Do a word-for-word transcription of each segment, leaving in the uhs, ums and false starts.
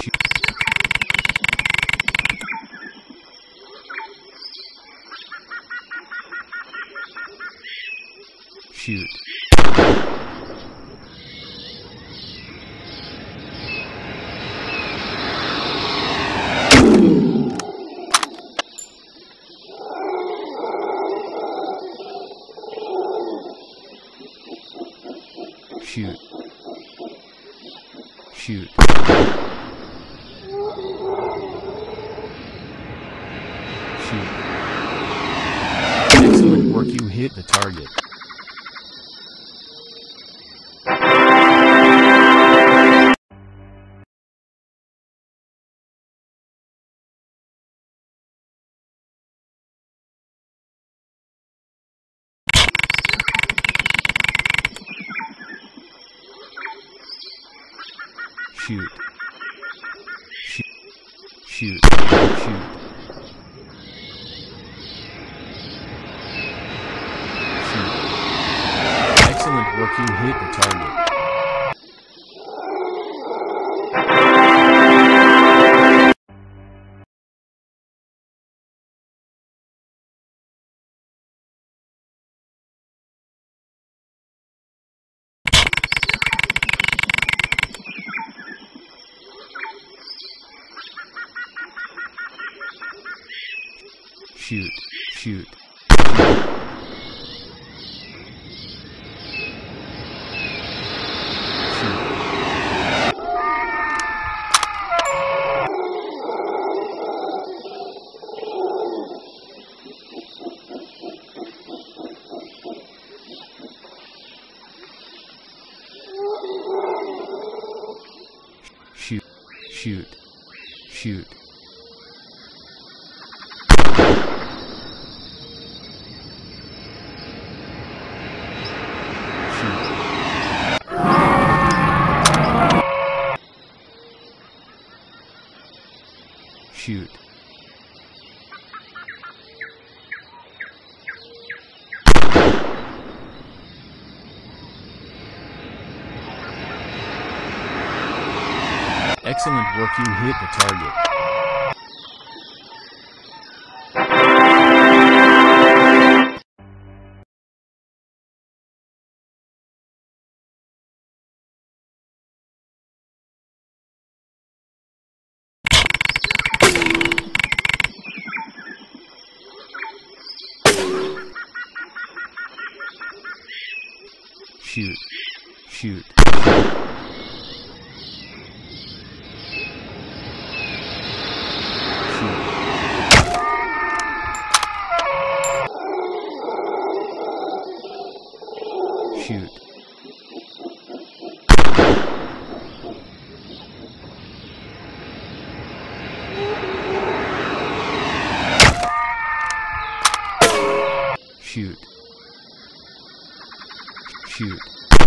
Shoot. Shoot. Shoot. Shoot. Excellent work, you hit the target. Shoot. Shoot. Shoot. Shoot. Shoot. Excellent work, you hit the target. Shoot. Shoot. Shoot. Shoot. Shoot. Shoot. Excellent work, you hit the target. Shoot. Shoot. Shoot. Shoot. Shoot.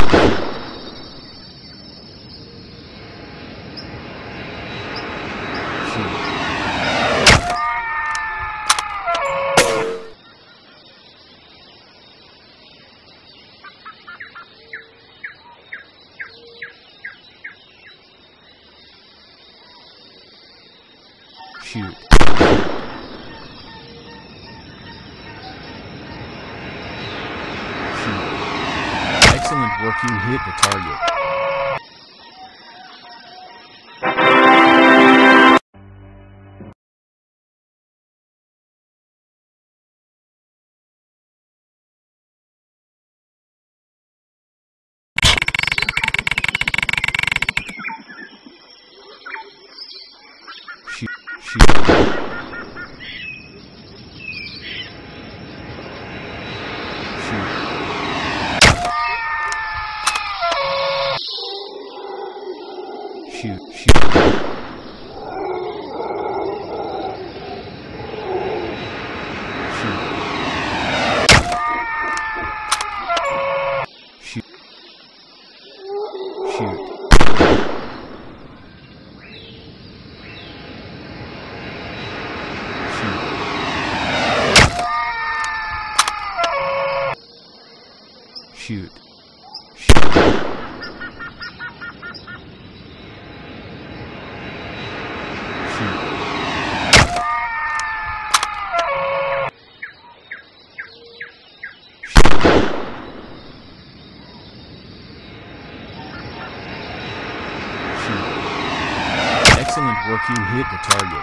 Shoot. Shoot. Excellent work, you hit the target. Shoot. Shoot. Shoot. Shoot. Shoot. Shoot. Shoot. Shoot. Excellent work, you hit the target.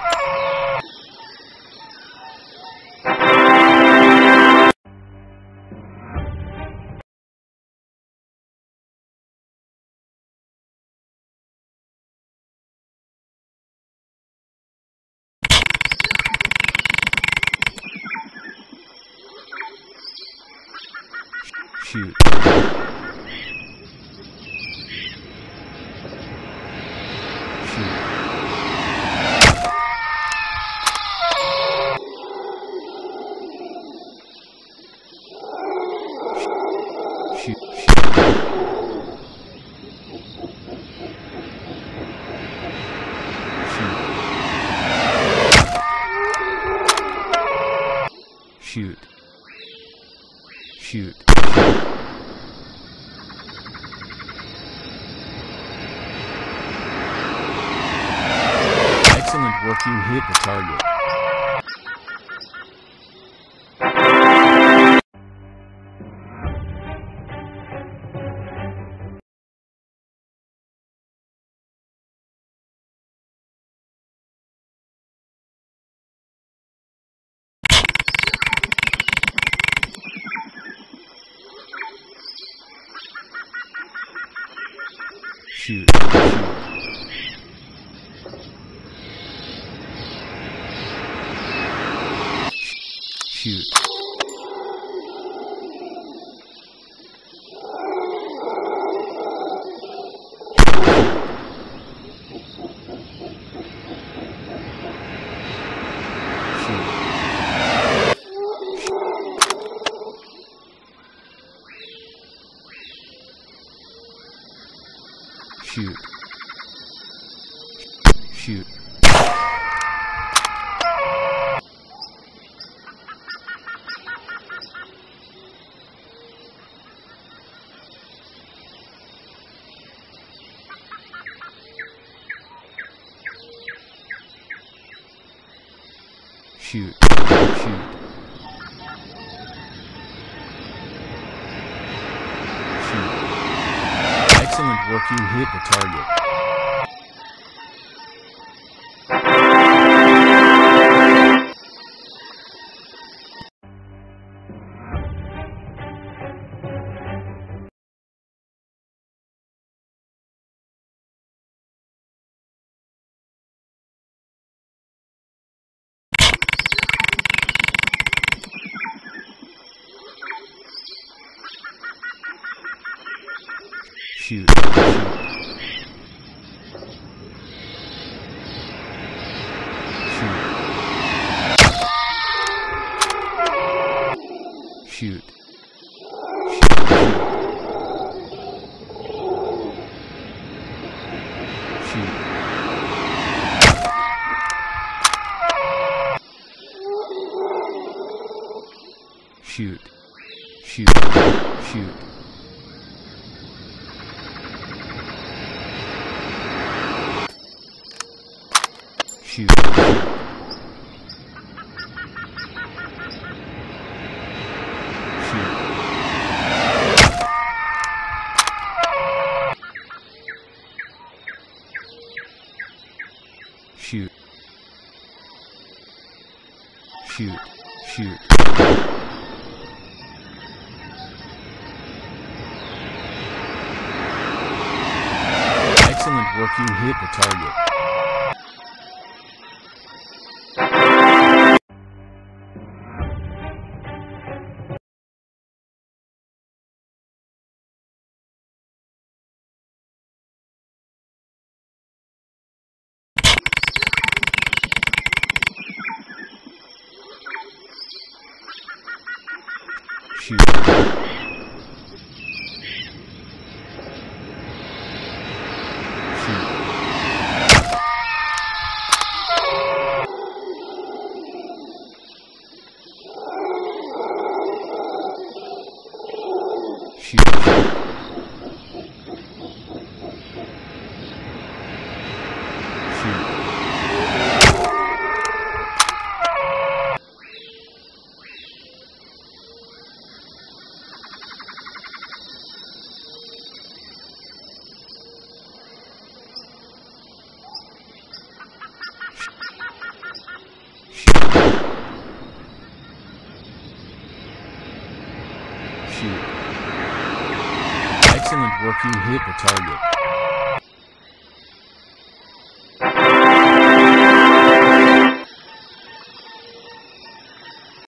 Shoot. Shoot. Shoot. Shoot. Excellent work, you hit the target. Shoot. Shoot. Shoot. Shoot. Shoot. Shoot. Excellent work, you hit the target. Shoot. Shoot. Shoot. Shoot. Shoot. Shoot. Shoot. Shoot. Shoot. Shoot. Shoot. Excellent work, you hit the target. Shoot. Shoot. Excellent work, you hit the target.